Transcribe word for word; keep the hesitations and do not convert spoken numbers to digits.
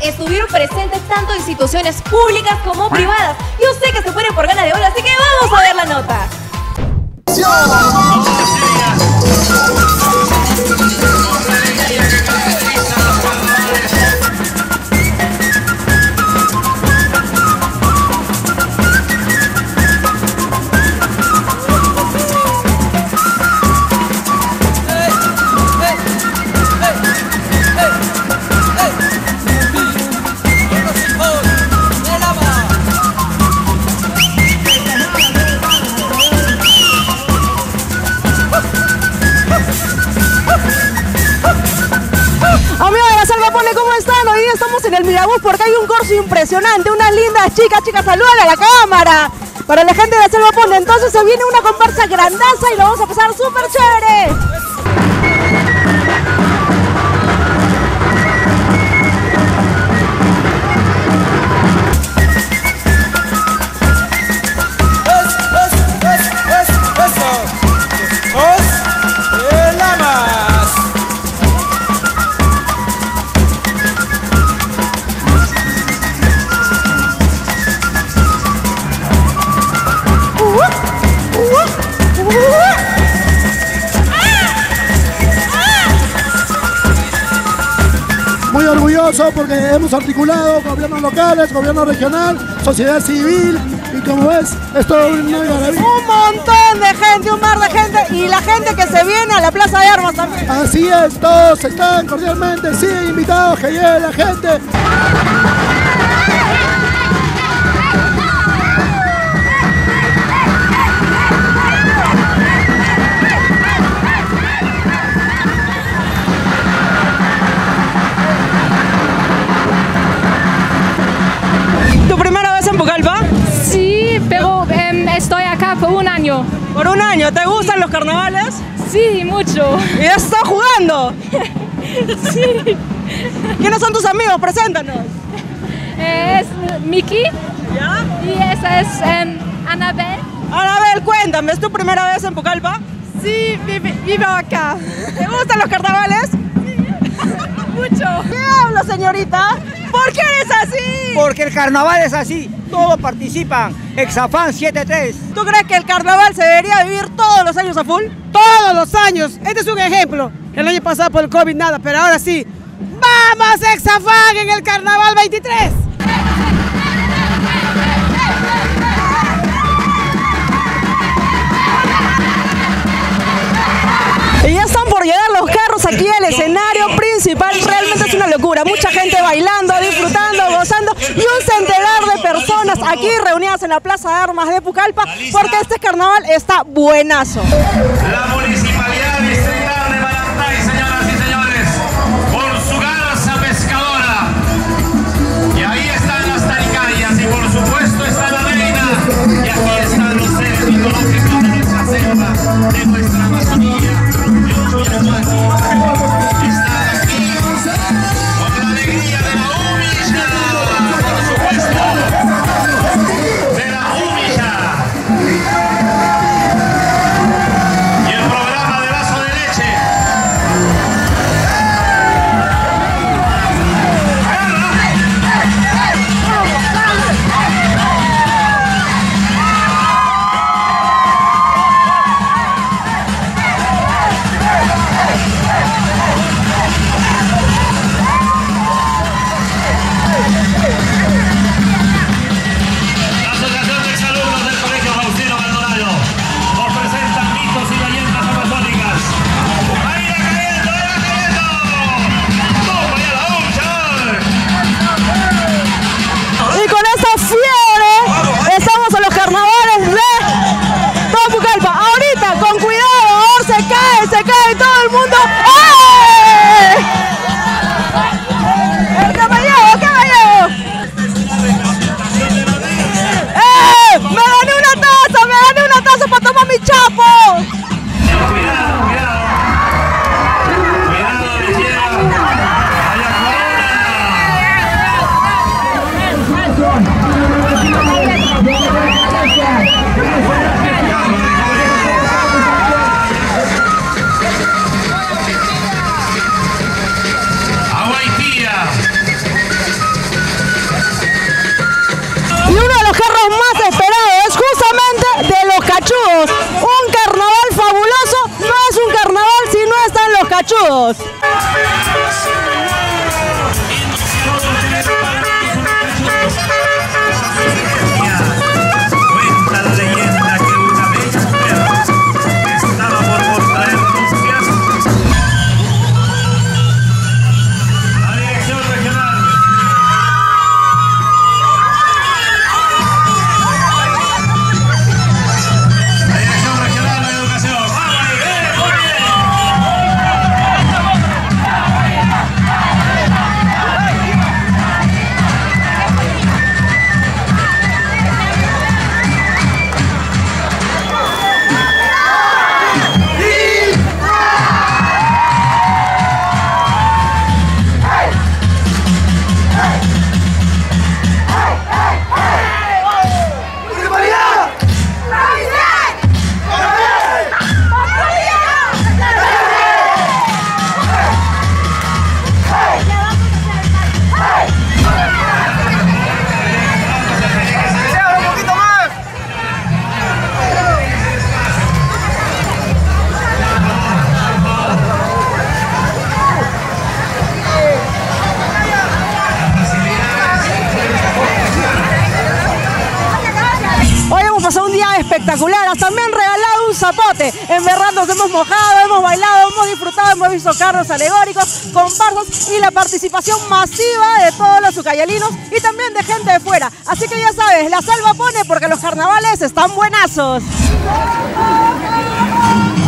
estuvieron presentes tanto instituciones públicas como privadas. Yo sé que se mueren por ganas de bola, así que vamos a ver la nota. Estamos en el Mirabús porque hay un corso impresionante, unas lindas chicas, chicas, saludan a la cámara. Para la gente de la Selva Pone, entonces se viene una comparsa grandaza y lo vamos a pasar súper chévere. Muy orgulloso porque hemos articulado gobiernos locales, gobierno regional, sociedad civil y como ves, es todo una maravilla. Un montón de gente, un mar de gente y la gente que se viene a la Plaza de Armas también. Así es, todos están cordialmente, sí, invitados, que llegue la gente. Sí, pero um, estoy acá por un año. ¿Por un año? ¿Te gustan los carnavales? Sí, mucho. ¿Y ya estás jugando? Sí. ¿Quiénes son tus amigos? Preséntanos. Es Miki. ¿Ya? Y esa es um, Anabel. Anabel, cuéntame, ¿es tu primera vez en Pucallpa? Sí, vivo, vivo acá. ¿Te gustan los carnavales? Sí. Mucho. ¿Qué hablo, señorita? ¿Por qué eres así? Porque el carnaval es así, todos participan. Exafán siete tres. ¿Tú crees que el carnaval se debería vivir todos los años a full? Todos los años, este es un ejemplo. El año pasado por el COVID nada, pero ahora sí. ¡Vamos Exafán en el carnaval veintitrés! Y ya están por llegar los carros aquí al escenario principal. Realmente es una locura. Mucha gente bailando, disfrutando, gozando y un centenar de personas aquí reunidas en la Plaza de Armas de Pucallpa porque este carnaval está buenazo. La municipalidad distrital de Balantay, señoras y señores, con su garza pescadora. Y ahí están las talicayas y por supuesto está la reina. Y aquí están los seres mitológicos de nuestra selva, de nuestra Amazonía. Están aquí con la alegría de la humilla, por supuesto, de la humilla. Y el cachudos. Un carnaval fabuloso no es un carnaval si no están los cachudos. Cuenta la leyenda que una bella mujer estaba por contraer nupcias. La dirección regional. La dirección regional de educación. ¡Vamos! ¡Eh, muy bien! Espectacular, hasta me han regalado un zapote. En verdad nos hemos mojado, hemos bailado, hemos disfrutado, hemos visto carros alegóricos, comparsas y la participación masiva de todos los ucayalinos y también de gente de fuera. Así que ya sabes, la salva pone porque los carnavales están buenazos.